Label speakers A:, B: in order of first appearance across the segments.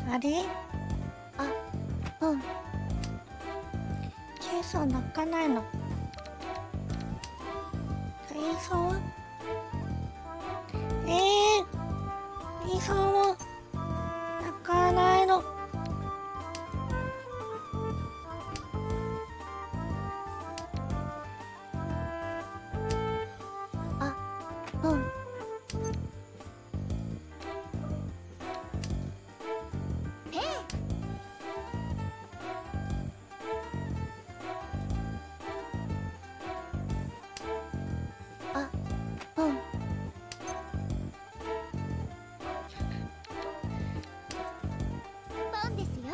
A: あれ、あ、うん。ケイさん泣かないの。ケイさんはケイさんは泣かないの。あ、うん。あ、うん。
B: ポンですよ。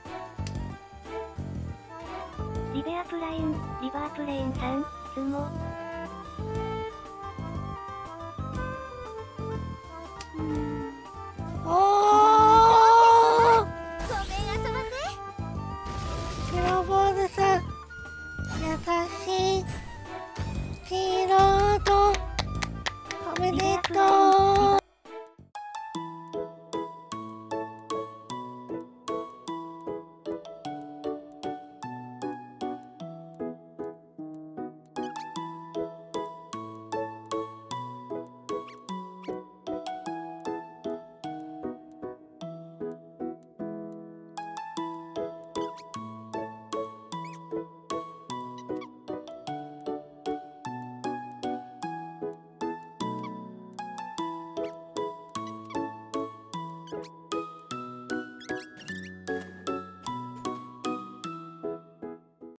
C: リベアプライン、リバープレインさん、スモ。